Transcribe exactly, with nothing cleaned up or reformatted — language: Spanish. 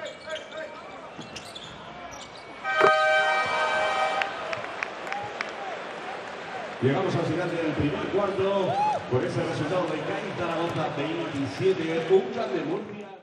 Llegamos al final del primer cuarto con ese resultado de C A I Zaragoza veintisiete, un de Murcia.